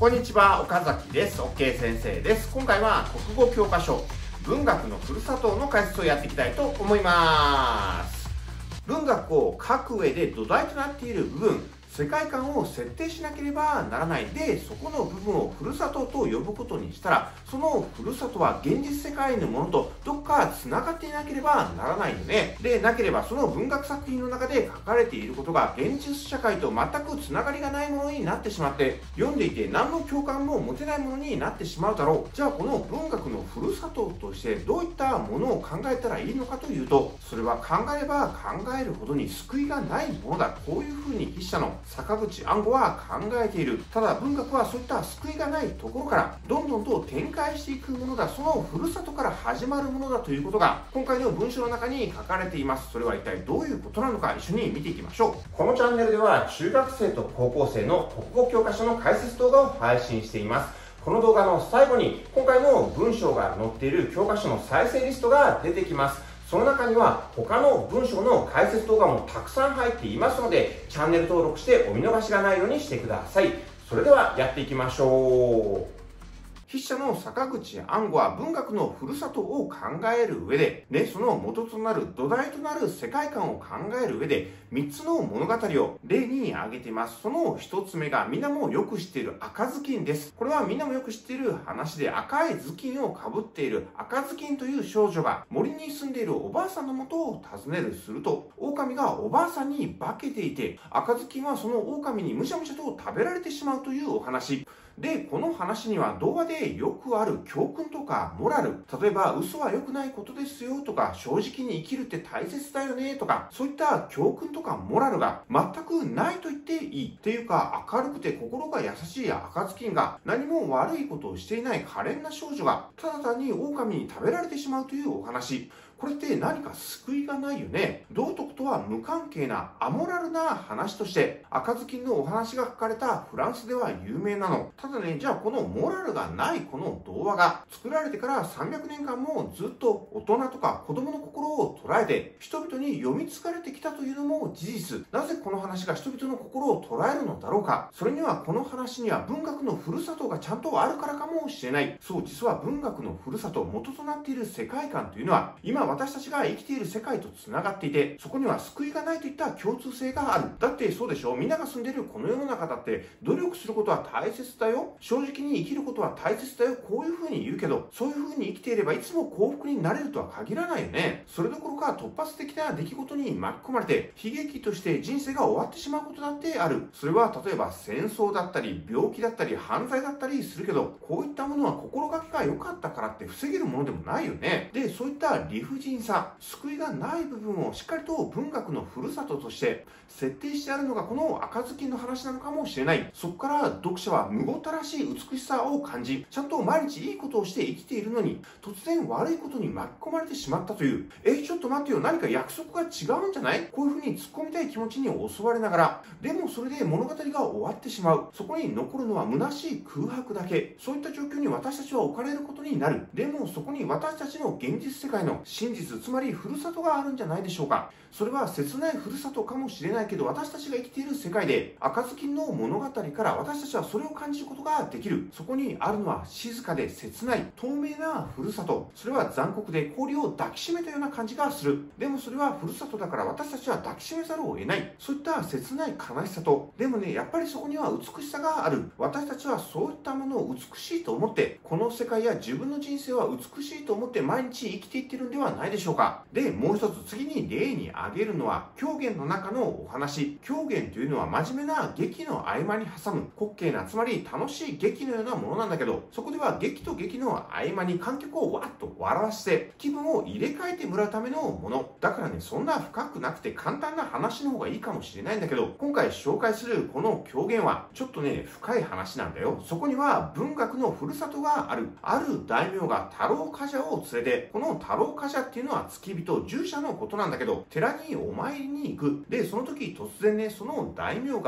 こんにちは、岡崎です。OK 先生です。今回は国語教科書、文学のふるさとの解説をやっていきたいと思います。文学を書く上で土台となっている部分、世界観を設定しなければならないで、そこの部分をふるさとと呼ぶことにしたら、そのふるさとは現実世界のものとどっか繋がっていなければならないよね。でなければその文学作品の中で書かれていることが現実社会と全く繋がりがないものになってしまって、読んでいて何の共感も持てないものになってしまうだろう。じゃあこの文学のふるさととしてどういったものを考えたらいいのかというと、それは考えれば考えるほどに救いがないものだ。こういうふうに筆者の坂口安吾は考えている。ただ文学はそういった救いがないところからどんどんと展開していくものだ。そのふるさとから始まるものだということが今回の文章の中に書かれています。それは一体どういうことなのか一緒に見ていきましょう。このチャンネルでは中学生と高校生の国語教科書の解説動画を配信しています。この動画の最後に今回の文章が載っている教科書の再生リストが出てきます。その中には他の文章の解説動画もたくさん入っていますので、チャンネル登録してお見逃しがないようにしてください。それではやっていきましょう。筆者の坂口安吾は文学のふるさとを考える上で、その元となる土台となる世界観を考える上で3つの物語を例に挙げています。その1つ目がみんなもよく知っている赤ずきんです。これはみんなもよく知っている話で、赤い頭巾をかぶっている赤ずきんという少女が森に住んでいるおばあさんのもとを訪ねる。すると狼がおばあさんに化けていて、赤ずきんはその狼にむしゃむしゃと食べられてしまうというお話で、この話には童話でよくある教訓とかモラル、例えば嘘は良くないことですよとか、正直に生きるって大切だよねとか、そういった教訓とかモラルが全くないと言っていい。っていうか、明るくて心が優しい赤ずきんが何も悪いことをしていない可憐な少女がただ単に狼に食べられてしまうというお話。これって何か救いがないよね。道徳とは無関係なアモラルな話として赤ずきんのお話が書かれたフランスでは有名なの。ただね、じゃあこのモラルがないこの童話が作られてから300年間もずっと大人とか子供の心を捉えて人々に読み継がれてきたというのも事実。なぜこの話が人々の心を捉えるのだろうか。それにはこの話には文学のふるさとがちゃんとあるからかもしれない。そう、実は文学のふるさと、元となっている世界観というのは今私たちが生きている世界とつながっていて、そこには救いがないといった共通性がある。だってそうでしょ。みんなが住んでいるこの世の中だって努力することは大切だよ、正直に生きることは大切だよ、こういう風に言うけど、そういう風に生きていればいつも幸福になれるとは限らないよね。それどころか突発的な出来事に巻き込まれて悲劇として人生が終わってしまうことだってある。それは例えば戦争だったり病気だったり犯罪だったりするけど、こういったものは心がけが良かったからって防げるものでもないよね。で、そういった理不尽さ、救いがない部分をしっかりと文学のふるさととして設定してあるのがこの赤ずきんの話なのかもしれない。そこから読者はむごたらしい美しさを感じ、ちゃんと毎日いいことをして生きているのに突然悪いことに巻き込まれてしまったという、ちょっと待ってよ、何か約束が違うんじゃない、こういうふうに突っ込みたい気持ちに襲われながら、でもそれで物語が終わってしまう。そこに残るのは虚しい空白だけ。そういった状況に私たちは置かれることになる。でもそこに私たちの現実世界の真実、つまりふるさとがあるんじゃないでしょうか。それは切ないふるさとかもしれないけど、私たちが生きている世界で赤ずきんの物語から私たちはそれを感じることができる。そこにあるのは静かで切ない透明なふるさと。それは残酷で氷を抱きしめたような感じがする。でもそれはふるさとだから私たちは抱きしめざるを得ない。そういった切ない悲しさと、でもね、やっぱりそこには美しさがある。私たちはそういったものを美しいと思って、この世界や自分の人生は美しいと思って毎日生きていってるんではないでしょうか。で、もう一つ次に例に挙げるのは狂言の中のお話。狂言というのは真面目な劇の合間に挟む滑稽な、つまり楽しい劇のようなものなんだけど、そこでは劇と劇の合間に観客をわっと笑わせて気分を入れ替えてもらうためのものだからね、そんな深くなくて簡単な話の方がいいかもしれないんだけど、今回紹介するこの狂言はちょっとね深い話なんだよ。そこには文学のふるさとがある。ある大名が太郎冠者を連れて、この太郎冠者っていうのは付き人、従者のことなんだけど、寺にお参りに行く。で、その時突然ね、その大名が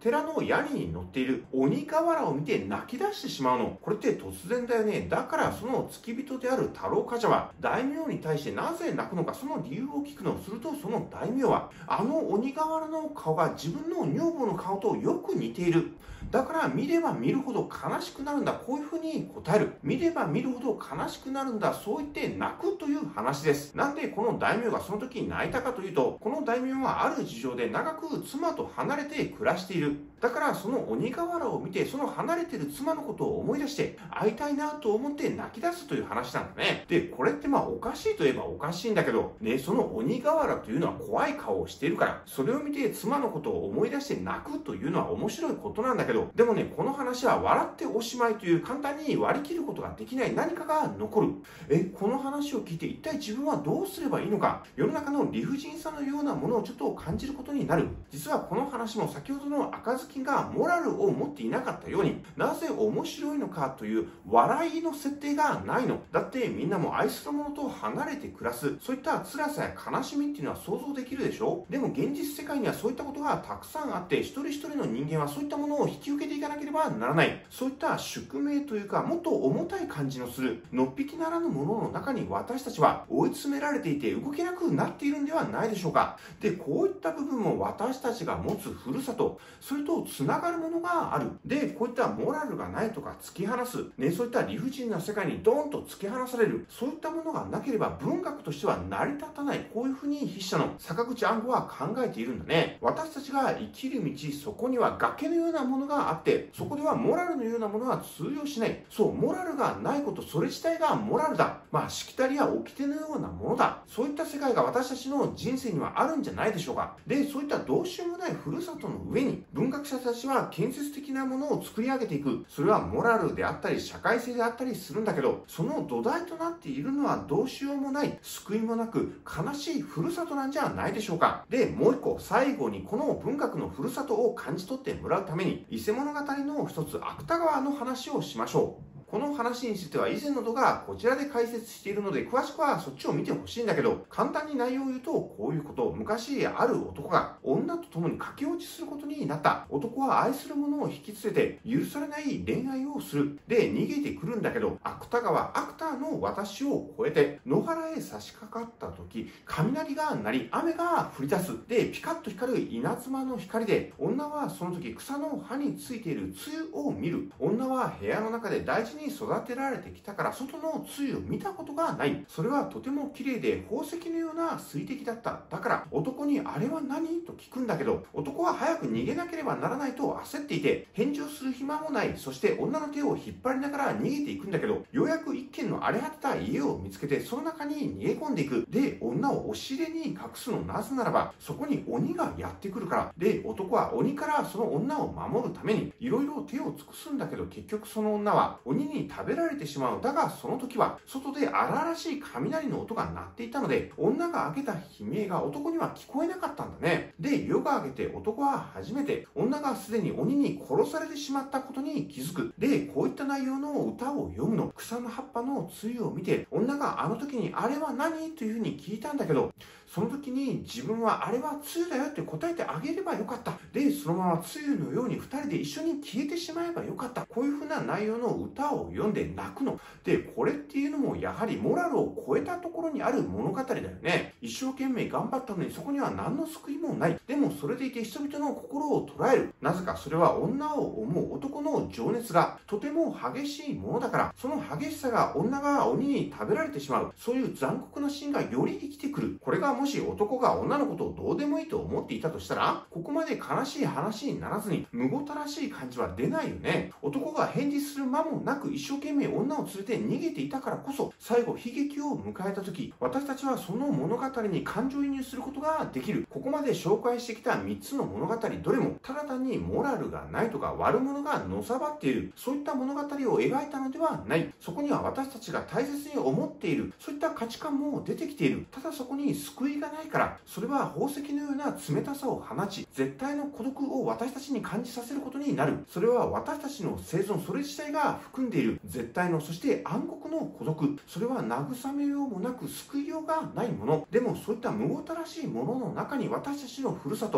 寺の屋根に乗っている鬼瓦を見て泣き出してしまうの。これって突然だよね。だからその付き人である太郎冠者は大名に対してなぜ泣くのか、その理由を聞くの。するとその大名は、あの鬼瓦の顔が自分の女房の顔とよく似ている。だから見れば見るほど悲しくなるんだ。こういうふうに答える。見れば見るほど悲しくなるんだ。そう言って泣くという話です。なんでこの大名がその時に泣いたかというと、この大名はある事情で長く妻と離れて暮らしている。だからその鬼瓦を見て、その離れている妻のことを思い出して会いたいなと思って泣き出すという話なんだね。で、これっておかしいといえばおかしいんだけどね、その鬼瓦というのは怖い顔をしているから、それを見て妻のことを思い出して泣くというのは面白いことなんだけど、でもね、この話は笑っておしまいという簡単に割り切ることができない何かが残る。この話を聞いて一体自分はどうすればいいのか、世の中の理不尽さのようなものをちょっと感じることになる。実はこの話も先ほどの赤ずきんがモラルを持っていなかったように、なぜ面白いのかという笑いの設定がないの。だってみんなも愛する者と離れて暮らす、そういった辛さや悲しみっていうのは想像できるでしょ。でも現実世界にはそういったことがたくさんあって、一人一人の人間はそういったものを引き受けていかなければならない。そういった宿命というか、もっと重たい感じのするのっぴきならぬものの中に私たちは追い詰められていて動けなくなっているんではないでしょうか。で、こういった部分も私たちが持つふるさと、それとつながるものがある。で、こういったモラルがないとか突き放す、ね、そういった理不尽な世界にドーンと突き放される、そういったものがなければ文学としては成り立たない。こういうふうに筆者の坂口安吾は考えているんだね。私たちが生きる道、そこには崖のようなものがあって、そこではモラルのようなものは通用しない。そう、モラルがないこと、それ自体がモラルだ。しきたりや掟のようなものだ。そういった世界が私たちの人生にはあるんじゃないでしょうか。で、そういったどうしようもないふるさとの上に文学者たちは建設的なものを作り上げていく。それはモラルであったり社会性であったりするんだけど、その土台となっているのはどうしようもない、救いもなく悲しいふるさとなんじゃないでしょうか。で、もう一個、最後にこの文学のふるさとを感じ取ってもらうために、伊勢物語の一つ、芥川の話をしましょう。この話については以前の動画こちらで解説しているので、詳しくはそっちを見てほしいんだけど、簡単に内容を言うとこういうこと。昔ある男が女と共に駆け落ちすることになった。男は愛する者を引き連れて許されない恋愛をする。で、逃げてくるんだけど、芥川アクターの私を越えて野原へ差し掛かった時、雷が鳴り雨が降り出す。で、ピカッと光る稲妻の光で、女はその時草の葉についている露を見る。女は部屋の中で大事に育てられてきたから外の露を見たことがない。それはとても綺麗で宝石のような水滴だった。だから男にあれは何と聞くんだけど、男は早く逃げなければならないと焦っていて返事をする暇もない。そして女の手を引っ張りながら逃げていくんだけど、ようやく一軒の荒れ果てた家を見つけてその中に逃げ込んでいく。で、女を押し入れに隠すの。なぜならばそこに鬼がやってくるから。で、男は鬼からその女を守るためにいろいろ手を尽くすんだけど、結局その女は鬼に食べられてしまう。だがその時は外で荒々しい雷の音が鳴っていたので、女が開けた悲鳴が男には聞こえなかったんだね。で、夜が明けて男は初めて女がすでに鬼に殺されてしまったことに気づく。で、こういった内容の歌を読むの。草の葉っぱの露を見て、女があの時にあれは何というふうに聞いたんだけど、その時に自分はあれは露だよって答えてあげればよかった。で、そのまま露のように二人で一緒に消えてしまえばよかった。こういうふうな内容の歌を読んで泣くの。で、これっていうのもやはりモラルを超えたところにある物語だよね。一生懸命頑張ったのにそこには何の救いもない。でもそれでいて人々の心を捉える。なぜかそれは女を思う男の情熱がとても激しいものだから、その激しさが女が鬼に食べられてしまう。そういう残酷なシーンがより生きてくる。これがもし男が女のことをどうでもいいと思っていたとしたら、ここまで悲しい話にならずにむごたらしい感じは出ないよね。男が返事する間もなく一生懸命女を連れて逃げていたからこそ、最後悲劇を迎えた時、私たちはその物語に感情移入することができる。ここまで紹介してきた3つの物語どれもただ単にモラルがないとか悪者がのさばっている、そういった物語を描いたのではない。そこには私たちが大切に思っているそういった価値観も出てきている。ただそこに救いがないから、それは宝石のような冷たさを放ち、絶対の孤独を私たちに感じさせることになる。それは私たちの生存、それ自体が含んでいる絶対の、そして暗黒の孤独。それは慰めようもなく救いようがないもの。でもそういったむごたらしいものの中に私たちのふるさと、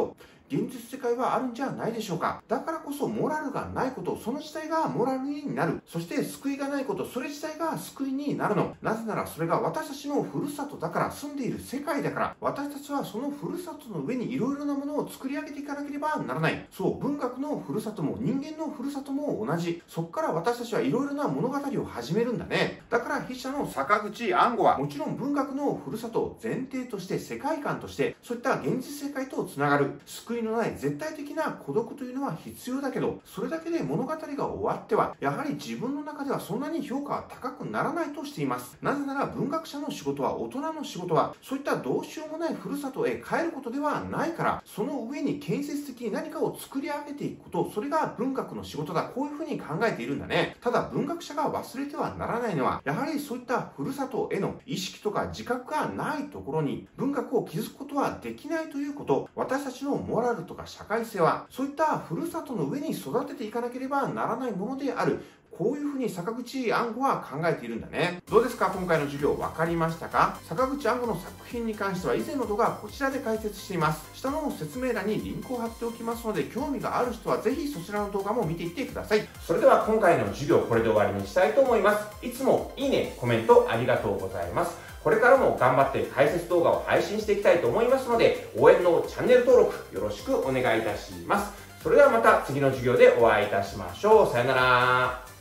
現実世界はあるんじゃないでしょうか。だからこそモラルがないこと、その自体がモラルになる。そして救いがないこと、それ自体が救いになるの。なぜならそれが私たちのふるさとだから、住んでいる世界だから、私たちはそのふるさとの上にいろいろなものを作り上げていかなければならない。そう、文学のふるさとも人間のふるさとも同じ。そこから私たちはいろいろな物語を始めるんだね。だから筆者の坂口安吾はもちろん文学のふるさとを前提として世界観としてそういった現実世界とつながる救いのない絶対的な孤独というのは必要だけど、それだけで物語が終わってはやはり自分の中ではそんなに評価は高くならないとしています。なぜなら文学者の仕事は、大人の仕事はそういったどうしようもないふるさとへ帰ることではないから、その上に建設的に何かを作り上げていくこと、それが文学の仕事だ、こういうふうに考えているんだね。ただ文学者が忘れてはならないのは、やはりそういったふるさとへの意識とか自覚がないところに文学を築くことはできないということ。私たちのモラルとか社会性はそういったふるさとの上に育てていかなければならないものである。こういうふうに坂口安吾は考えているんだね。どうですか、今回の授業分かりましたか？坂口安吾の作品に関しては以前の動画こちらで解説しています。下の説明欄にリンクを貼っておきますので、興味がある人はぜひそちらの動画も見ていってください。それでは今回の授業これで終わりにしたいと思います。いつもいいね、コメントありがとうございます。これからも頑張って解説動画を配信していきたいと思いますので、応援のチャンネル登録よろしくお願いいたします。それではまた次の授業でお会いいたしましょう。さよなら。